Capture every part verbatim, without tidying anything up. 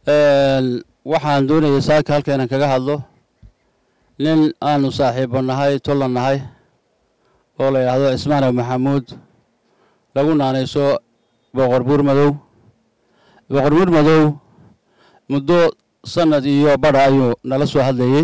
waxaan doonayay saaka halka inaan kaga hadlo nin aanu saaxiibo nahay tolan nahay oo la yiraahdo Ismaan Maxamuud lagu naanayso boqor buur madow boqor buur madow muddo sanad iyo badha ayuu nala soo hadlayay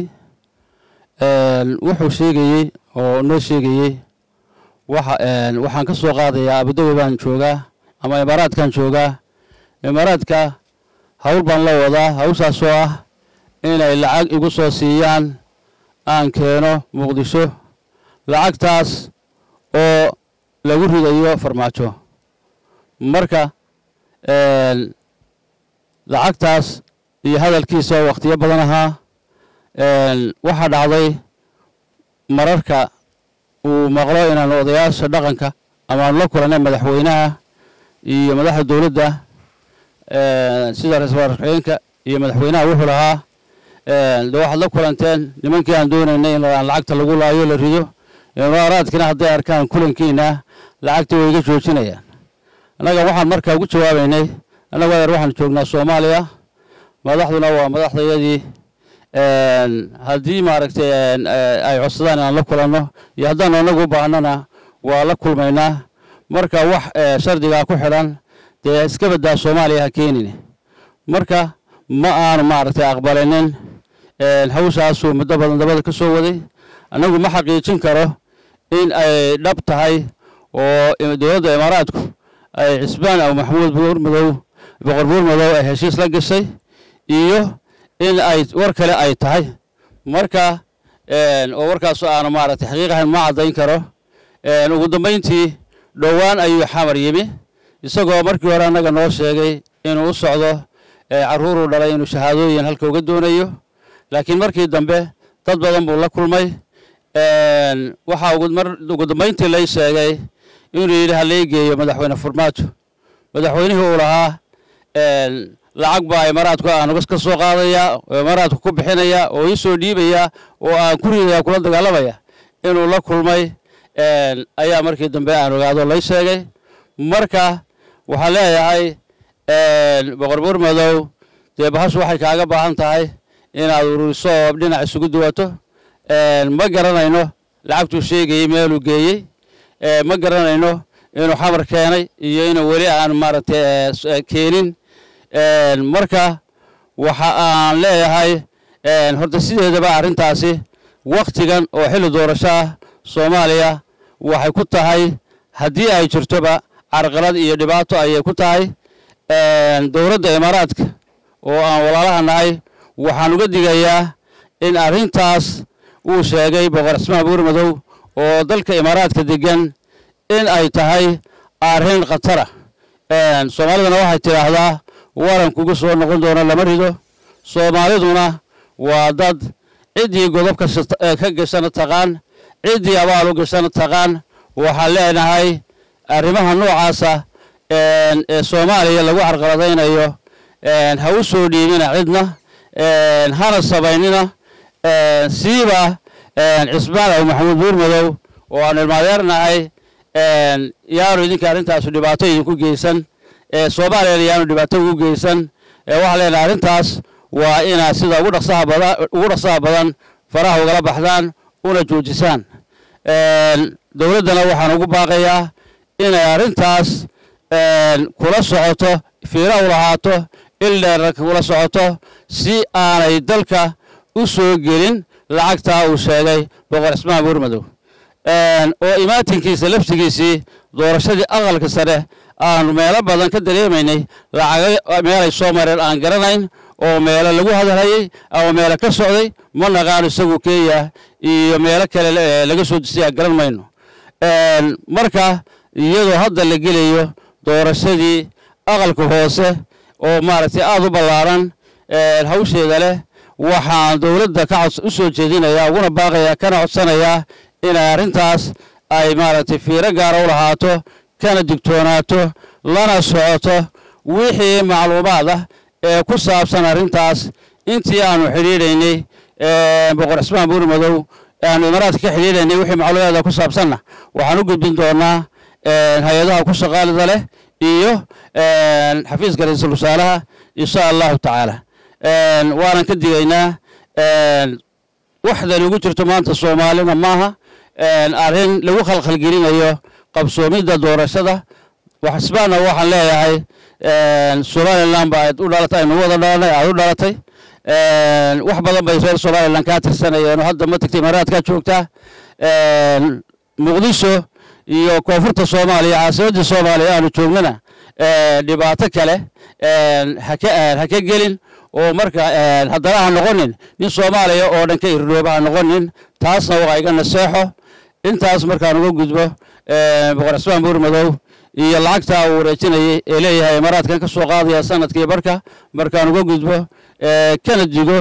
wuxuu sheegayay oo noo sheegayay waxa waxaan ka soo qaadayaa Abu Dhabi baan joogaa ama Imaaraadkan joogaa Imaaraadka hawl baan la wadaa hawshaas oo ah inay lacag igu soo siiyaan aan keeno Muqdisho lacagtaas oo lagu ridayo farmaajo marka een lacagtaas iyo hadalkiisa waqtiyo badan ahaa een waxa dhacday mararka uu maqlo inaan odayaasha dhaqanka ama la kulanay madaxweynaha iyo madaxda dawladda ee sida ra'iisul wasaarka iyo madaxweynaha wuxuu lahaa ee waxa la kulanteen nimankii aan doonaynay in lacagta lagu laayo la rido Imaaraadkina hadday arkaan kulankiina lacagta way iga joojinayaan anaga waxaan markaa ugu jawaabaynay anaga waxaan joognaa Soomaaliya madaxduna waa madaxdayadii een hadii maaragtay ay codsadaan aan la kulanno iyo haddaan anagu u baahnana waa la kulmaynaa marka wax shardiga ku xiran dee iska badaa Soomaaliya keenina marka ma aan maaragtay aqbalanin een hawshaas oo muddo badan dabada ka soo waday anagu ma xaqiijin karo in ay dhab tahay oo dawladda Imaaraadku ay Ismaan Maxamuud buur madow boqor buur madow ay heshiis la gashay iyo in ay war kale ay tahay marka een oo warkaas aan maaragtay xaqiiqahan ma cadayn karo een ugu dambeyntii dhawaan ayuu xamar yimi isagoo markii hore anaga noo sheegay inuu u socdo caruur u dhalay inuu shahaadooyin halka uga doonayo laakiin markii dambe dad badan buu la kulmay een waxa ugu dambeyntii la sheegay inuu yiri haleegeeyo madaxweyne farmaajo madaxweynuhu uu lahaa een lacag baa Imaaraadku aan uga ka soo qaadaya Imaaraadku ku bixinaya oo ii soo dhiibaya oo aan ku ridayaa kula dagaalamaya inuu la kulmay een ayaa markii dambe aan ogaado la sheegay marka waxa leeyahay een boqor buur madow dee bahashu waxay kaaga baahan tahay inaad ururiso dhinac isugu duwato een ma garanayno lacagtu sheegay meel uu geeyay ee ma garanayno inuu xamar keenay iyo inuu wali aan maaragtay keenin een marka waxa aan leeyahay een horta sideedaba arintaasi waqtigan oo xilli doorasho Soomaaliya waxay ku tahay hadii ay jirtoba carqalad iyo dhibaato ay ku tahay een dawladda Imaaraadka oo aan walaalaha nahay waxaan uga digayaa in arintaas uu sheegay boqor Ismaan buur madow oo dalka Imaaraadka degan in ay tahay arin khatar ah een Soomaalidana waxay tiraahdaa waran kugu soo noqon doona lama rido Soomaaliduna waa dad cidii godobka ka gashan taqaan cidii abaal u gashan taqaan waxa leenahay arrimaha noocaas ah ee Soomaaliya lagu carqaladeynayo een ha u soo dhiibina cidna een hana sabaynina een siiba een Ismaan Maxamuud buur madow oo aan ilmaadeernahay een yaaro idinka arintaas dhibaato idinku geysan ee Soomaaliya yaanu dhibaato ugu geysan ee waxa leenahay arintaas waa ina sida ugu dhaqsaha badan ugu dhaqsaha badan faraha uga baxdaan una joojisaan een dawladana waxaan ugu baaqayaa in arintaas een kula socoto fiiro u lahaato ilaa kula socoto si aanay dalka u soo gelin lacagta uu sheegay boqor Ismaan buur madow een oo imaatinkiisa laftigiisii doorashadii aqalka sare aan meelo badan ka dareemaynay lacag meelay soo mareen aan garanayn oo meelo lagu hadalay oo meelo ka socday ma naqaan isagu keeya iyo meelo kale laga soo disay garan mayno een marka iyadoo hadda la gelayo doorashadii aqalka hoose oo maaragtay aad u ballaaran ee hawsheeda leh waxaan dawladda ka u soo jeedinayaa uguna baaqayaa kana codsanayaa in arintaas ay maaragtay fiiro gaar ah u lahaato kana digtoonaato lana socoto wixii macluumaad ah ee ku saabsan arintaas intii aanu xiriireynay ee boqor Ismaan buur madow aan Imaaraadka ka xiriireynay wixii macluumaad ku saabsanna waxaan u gudbin doonaa ee hay'adaha ku shaqaalada leh iyo ee xafiiska ra'iisul wasaaraha insha Allah ta'ala وانا كدينا وحدة لو جرت ما أنت الصومالي معها أرين لو خلق الجيرين أيوه قبصومي ده دورة شده وحسبنا واحد لا هاي الصومالي اللي بعد ولا لا تاي نوض لا لا ولا لا تاي وحبة بيصير الصومالي اللي كانت السنة يعني هذا ما تكتمرات كشوكته مقدسه iyo koonfurta Soomaaliya caasimada Soomaaliya aanu joognana ee dhibaato kale ee haka haka gelin oo marka hadana noqonin nin Soomaaliya oo dhanka irrooba noqonin taasna waa iga naseexo intaas markaan uga gudbo ee boqor Ismaan Buur Madow iyo lacagta uu wareejinayay ee leeyahay Imaaraadkan ka soo qaadaya sanadkii barka markaan uga gudbo ee kana digo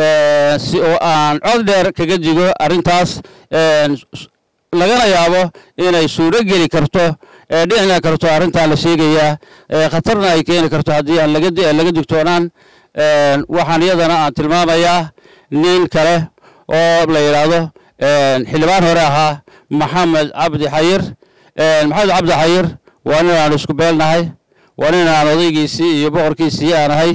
ee si oo aan cod dheer kaga digo arintaas ee lagana yaabo inay suuro geli karto ee dhicna karto arinta la sheegaya ee khatarna ay keeni karto hadii aan laga laga digtoonaan ee waxaan iyadana aan tilmaamayaa nin kale oo la yiraahdo ee xildhibaan hore ahaa Maxamed Cabdi Xayir ee Maxamed Cabdi Xayir waa nin aan isku beelnahay waa nin aan odaygiisii iyo boqorkiisii aan ahay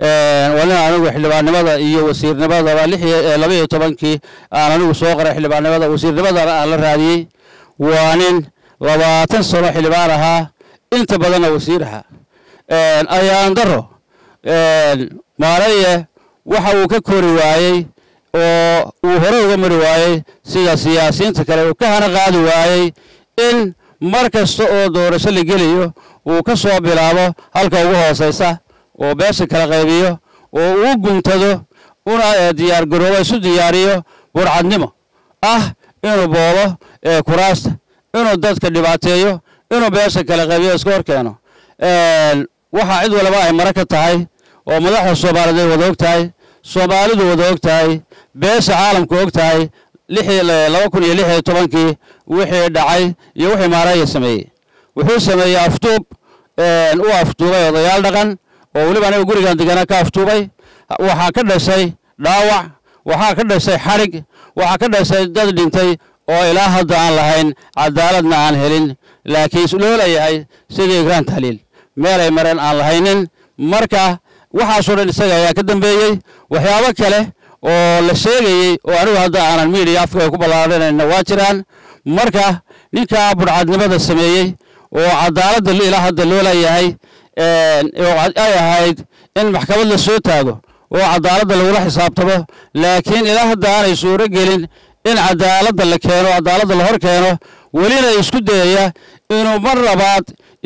ee waa nin anigu xildhibaannimada iyo wasiirnimada waa laba iyo tobankii aan anigu soo qaray xildhibaannimada wasiirnimada aan la raadiyay waa nin labaatan sano xildhibaan ahaa inta badan wasiiraha ee ayaan daro ee maaraye waxa uu ka kori waayay oo uu hore uga mari waayay sida siyaasiyiinta kale uu ka hana qaadi waayay in markasta oo doorasho la geliyo uu ka soo bilaabo halka ugu hooseysa oo beesha kala qaybiyo oo uu guntado una diyaar garoobo isu diyaariyo burcadnimo ah inuu boobo ee kuraasta inuu dadka dhibaateeyo inuu beesha kala qaybiyo iska horkeeno ee waxa cid walba ay maraka tahay oo madaxda Soomaaliyeed wada og tahay Soomaalidu wada og tahay beesha caalamku og tahay laba kun iyo lix iyo tobankii wixii dhacay iyo wixii maaraya sameeyay wuxuu sameeyay aftuub ee uu aftuubay odayaal dhaqan oo waliba aniga gurigan deganaa ka aftuubay waxa ka dhashay dhaawac waxa ka dhashay xarig waxa ka dhashay dad dhintay oo ilaa hadda aan lahayn cadaaladna aan helin laakiin loo leeyahay sidii Grant Haliil meel ay mareen aan lahaynin marka waxa soo dhan isaga ayaa ka dambeeyay waxyaabo kale oo la sheegayay oo anigu hadda aanan media afka ku balaaranayna waa jiraan marka ninka burcadnimada sameeyay oo cadaaladda ilaa hadda loo leeyahay ee ay ahayd in maxkamad la soo taago oo cadaaladda lagu xisaabtamo laakiin ilaa hadda aanay suuro gelin in cadaaladda la keeno cadaaladda la hor keeno walina isku dayaya inuu mar labaad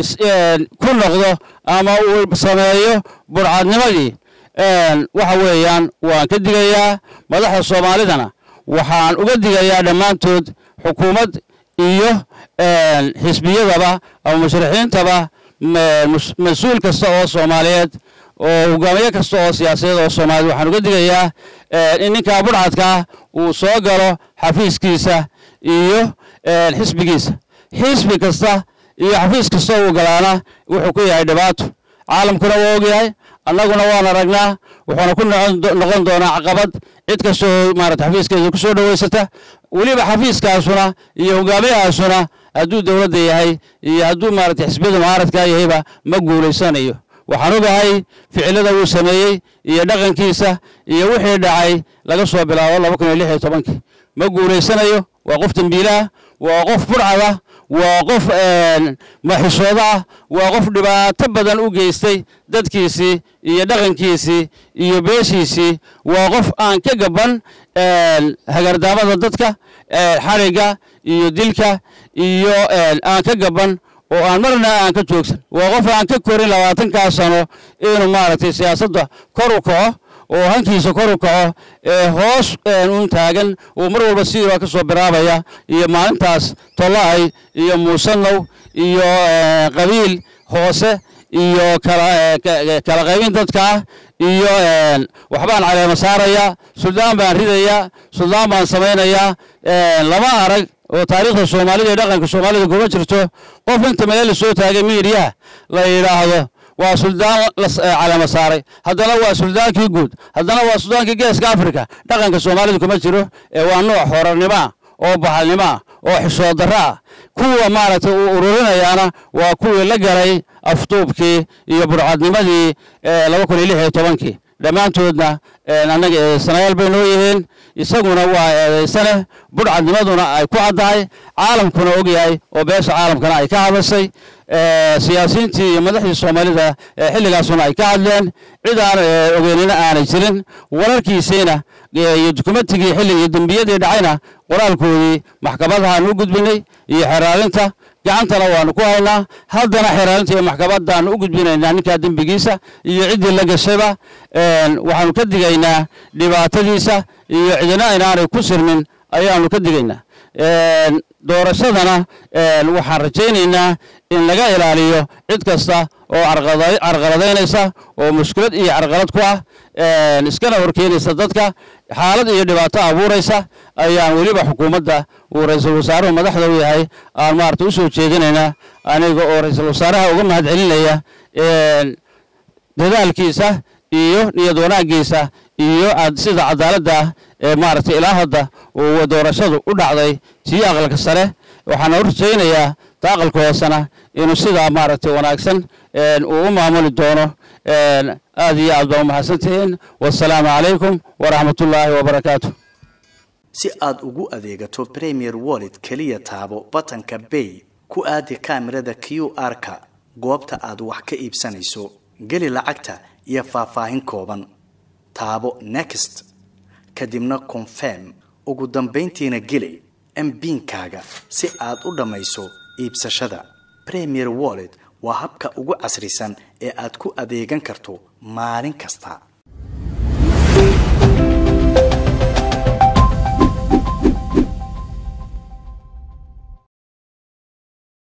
ku noqdo ama uu sameeyo burcadnimadii ee waxa weeyaan waan ka digayaa madaxda Soomaalidana waxaan uga digayaa dhamaantood xukuumad iyo ee xisbiyadaba ama musharaxiintaba mas'uul kasta oo Soomaaliyeed oo hogaamiye kasta oo siyaasadeed oo Soomaaliyeed waxaan uga digayaa in ninka burcadka uu soo galo xafiiskiisa iyo ee xisbigiisa xisbi kasta iyo xafiis kasta oo galaana wuxuu ku yahay dhibaato caalamkuna waa og yahay annaguna waan aragnaa wuxuuna ku noqon doonaa caqabad cid kasta oo maarata xafiiskeeda ku soo dhaweysata waliba xafiiskaasuna iyo hogaamiyahaasuna hadduu dawladda yahay iyo hadduu maarata xisbiyada mucaaradka yahayba ma guulaysanayo waxaan ogahay ficilada uu sameeyay iyo dhaqankiisa iyo wixii dhacay laga soo bilaabo laba kun iyo lix iyo tobankii ma guulaysanayo waa qof dambiilaha waa qof burcada waa qof maxisooda waa qof dhibaato badan u geystay dadkiisii iyo dhaqankiisii iyo beeshiisii waa qof aan ka gaban hagardaamada dadka xariga iyo dilka iyo aan ka gaban oo aan marna aan ka joogsan waa qof aan ka korin labaatan ka sano inuu maaragtay siyaasadda kor u kaco oo hankiisa kor u kaco ee hoos uun taagan oo mar walba sidoo ka soo biraabaya iyo maalintaas tolaay iyo muusanow iyo qabiil hoose iyo kala kala qaybin dadka iyo waxbaan caleema saaraya suldaan baan ridaya suldaan baan sameynaya lama arag oo taariikhda Soomaalida dhaqanka Soomaalida kuma jirto qof inta meel soo taagay media la yiraahdo waa suldaan caleema saaray hadana waa suldaankii guud hadana waa suldaankii geeska Afrika dhaqanka Soomaalida kuma jiro ee waa nooc horanimo oo baxalnimo oo xishood darra kuwa maaragtay uu ururinayana waa kuwii la galay aftuubkii iyo burcadnimadii laba kun iyo lix iyo tobankii dhammaantoodna annaga eedaysanayaal bay noo yihiin isaguna waa eedaysane budhcadnimaduna ay ku caddahay caalamkuna ogyahay oo beesha caalamkana ay ka hadashay siyaasiyiintii iyo madaxdii soomaalida xilligaasuna ay ka hadleen cid aan ogeynina aanay jirin wararkiisiina iyo dukumentigii xilligii dembiyadii dhacayna qoraalkoodii maxkamadahaan u gudbinay iyo xeraalinta gacantana waanu ku haynaa haddana xeraalinta iyo maxkamaddaanu u gudbinaynaa ninkaa dembigiisa iyo ciddii la gashayba waxaanu ka digaynaa dhibaatadiisa iyo cidina inaanay ku sirmin ayaanu ka digaynaa doorashadana waxaan rajaynaynaa in laga ilaaliyo cid kasta oo carqaladaynaysa oo mushkilad iyo carqalad ku ah iskana horkeenaysa dadka xaalad iyo dhibaato abuuraysa ayaan weliba xukuumadda uu ra'iisul wasaaruhu madaxda u yahay aan maarta u soo jeedinaynaa aniga oo ra'iisul wasaaraha uga mahad celinaya dadaalkiisa iyo niyad wanaaggiisa iyo sida cadaaladda ee maaragtay ilaa hadda uu doorashadu u dhacday tii aqalka sare waxaan u rajaynayaa aqalka hoosena inuu sidaa maaragtay wanaagsan uu u maamuli doono aad iyo aad baa u mahadsantihiin wassalaamu calaykum waraxmatullaahi wabarakaatu si aad ugu adeegato Premier Wallet kaliya taabo batanka Pay ku aadi kaamirada Q R-ka goobta aad wax ka iibsanayso gali lacagta iyo faahfaahin kooban taabo Next kadibna Confirm ugu dambeyntiina gali M PIN-kaaga si aad u dhamayso iibsashada Premier Wallet waa habka ugu casrisan ee aad ku adeegan karto maalin kasta.